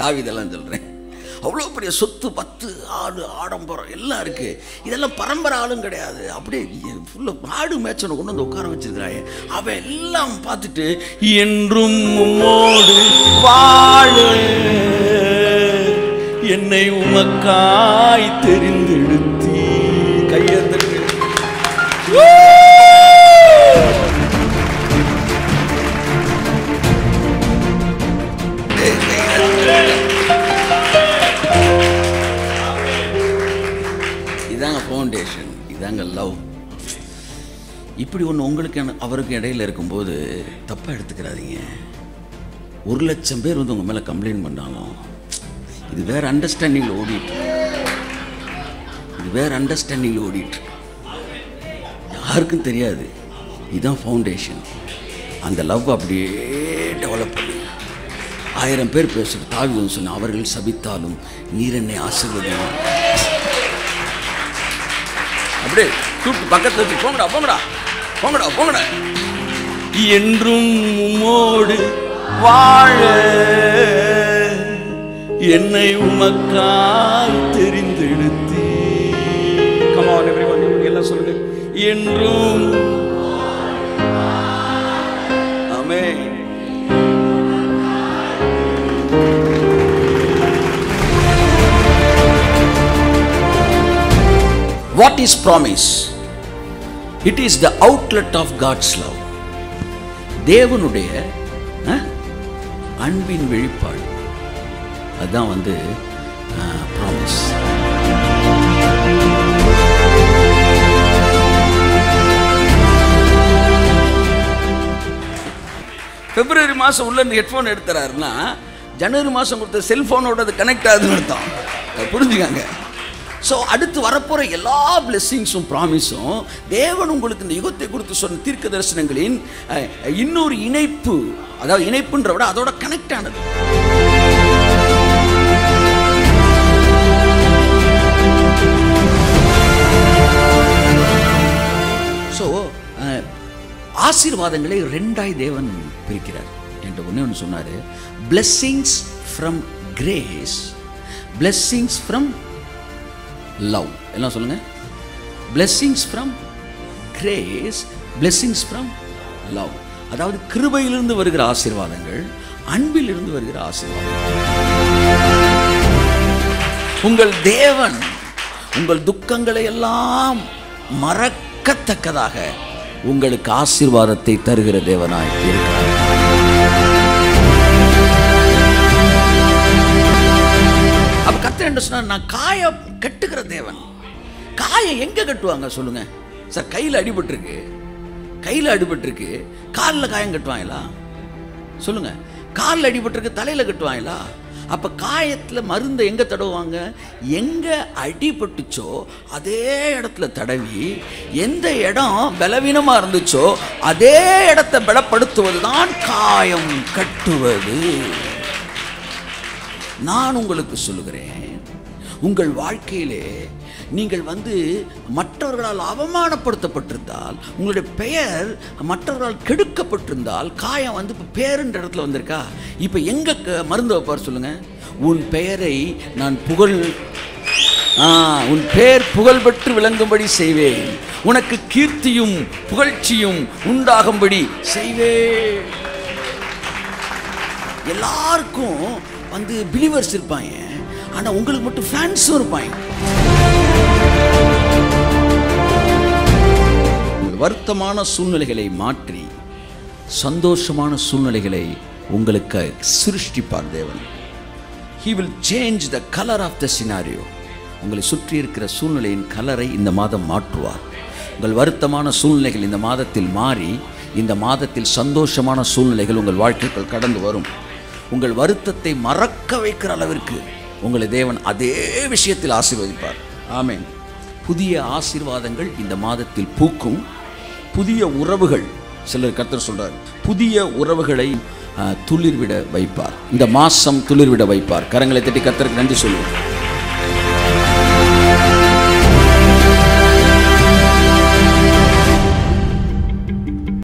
தாவீதெல்லாம் சொல்கிறேன். அவ்வளோ பெரிய சொத்து, 10 ஆடு, ஆடம்பரம் எல்லாம் இருக்குது. இதெல்லாம் பரம்பரை ஆளும் கிடையாது. அப்படியே ஃபுல்லாக ஆடு மேய்ச்சனை கொண்டு வந்து உட்கார வச்சிருக்கிறாங்க. அவன் எல்லாம் பார்த்துட்டு என்றும் உம்மோடு வாழ என்னை உமக்காய் தெரிந்தெடுத்தி கையெழுத்து. இதாங்க ஃபவுண்டேஷன், இதாங்க லவ். இப்படி ஒன்று உங்களுக்கு அவருக்கு இடையில இருக்கும்போது தப்பாக எடுத்துக்கிறாதீங்க. 1,00,000 பேர் வந்து உங்கள் மேலே கம்ப்ளைண்ட் பண்ணாலும் இது வேறு அண்டர்ஸ்டாண்டிங்கில் ஓடிட்டு, யாருக்கும் தெரியாது. இதுதான் ஃபவுண்டேஷன். அந்த லவ் அப்படியே டெவலப் பண்ணி 1000 பேர் பேசுகிற தாவீது சொன்ன, அவர்கள் சபித்தாலும் நீர் என்னை ஆசீர்வதியும். அப்படியே கூப்பிட்டு பக்கத்தில் வச்சு போங்கடா போங்கடா போங்கடா போங்கடா, என்றும் உம்மோடு வாழ என்னை உமக்காய் தெரிந்தெடுத்தி. Come on everyone, எல்லாம் சொல்லுங்க, என்றும். ஆமென். What is promise? It is the outlet of God's love. தேவனுடைய அன்பின் வெளிப்பாடு. அதுதான் வந்து ப்ராமிஸ். பிப்ரவரி மாதம் உள்ள ஹெட்ஃபோன் எடுத்துறாருன்னா ஜனவரி மாதம் கொடுத்த செல்ஃபோனோட அது கனெக்ட் ஆகுதுன்னு அர்த்தம். புரிஞ்சுக்காங்க. ஸோ அடுத்து வரப்போகிற எல்லா பிளெஸ்ஸிங்ஸும் ப்ராமிஸும் தேவன் உங்களுக்கு இந்த யுகத்தை கொடுத்து சொன்ன தீர்க்க தரிசனங்களின் இன்னொரு இணைப்பு. அதாவது இணைப்புன்ற விட அதோட கனெக்ட் ஆனது. ஸோ ஆசீர்வாதங்களை 2ஆய் தேவன் பிரிக்கிறார். என்கிட்ட ஒன்று சொன்னார், blessings from grace, blessings from love. எல்லாம் சொல்லுங்க, blessings from grace, blessings from love. அதாவது கிருபையிலிருந்து வருகிற ஆசீர்வாதங்கள், அன்பிலிருந்து வருகிற ஆசீர்வாதங்கள். உங்கள் தேவன் உங்கள் துக்கங்களை எல்லாம் மறக்கத்தக்கதாக உங்களுக்கு ஆசீர்வாதத்தை தருகிற தேவனாய் இருக்கிறார். அப்ப கர்த்தர் என்ன சொன்னார், நான் காய கட்டுகிற தேவன். காயை எங்க கட்டுவாங்க சொல்லுங்க சார்? கையில் அடிபட்டிருக்கு, காலில் காயம் கட்டுவாங்களா சொல்லுங்க? காலில் அடிபட்டிருக்கு, தலையில கட்டுவாங்களா? அப்ப காயத்துல மருந்தை எங்க தடவுவாங்க? எங்க அடிபட்டுச்சோ அதே இடத்துல தடவி, எந்த இடம் பலவீனமா இருந்துச்சோ அதே இடத்தை பலப்படுத்துவதுதான் காயம் கட்டுவது. நான் உங்களுக்கு சொல்லுகிறேன், உங்கள் வாழ்க்கையிலே நீங்கள் வந்து மற்றவர்களால் அவமானப்படுத்தப்பட்டிருந்தால், உங்களுடைய பெயர் மற்றவர்களால் கெடுக்கப்பட்டிருந்தால், காயம் வந்து இப்போ பேருன்ற இடத்துல வந்திருக்கா, இப்போ எங்கே மருந்து வைப்பார் சொல்லுங்க? உன் பெயரை நான் உன் பெயர் புகழ் பெற்று விளங்கும்படி செய்வேன், உனக்கு கீர்த்தியும் புகழ்ச்சியும் உண்டாகும்படி செய்வேன். எல்லாருக்கும் வந்து பிலீவர்ஸ் இருப்பாங்க, ஆனால் உங்களுக்கு மட்டும் ஃபேன்ஸும் இருப்பாங்க. வருத்தமான சூழ்நிலைகளை மாற்றி சந்தோஷமான சூழ்நிலைகளை உங்களுக்கு சிருஷ்டிப்பார் தேவன். He will change the color of the scenario. உங்களை சுற்றி இருக்கிற சூழ்நிலையின் கலரை இந்த மாதம் மாற்றுவார். உங்கள் வருத்தமான சூழ்நிலைகள் இந்த மாதத்தில் மாறி, இந்த மாதத்தில் சந்தோஷமான சூழ்நிலைகள் உங்கள் வாழ்க்கைக்குள் கடந்து வரும். உங்கள் வருத்தத்தை மறக்க வைக்கிற அளவிற்கு உங்களை தேவன் அதே விஷயத்தில் ஆசீர்வதிப்பார். ஆமென். புதிய ஆசீர்வாதங்கள் இந்த மாதத்தில் பூக்கும். புதிய உறவுகள், சிலர் கர்த்தர் சொல்றார், புதிய உறவுகளை துளிர்விட வைப்பார். இந்த மாசம் துளிர்விட வைப்பார். கரங்களை தட்டி கர்த்தருக்கு நன்றி சொல்லுவோம்.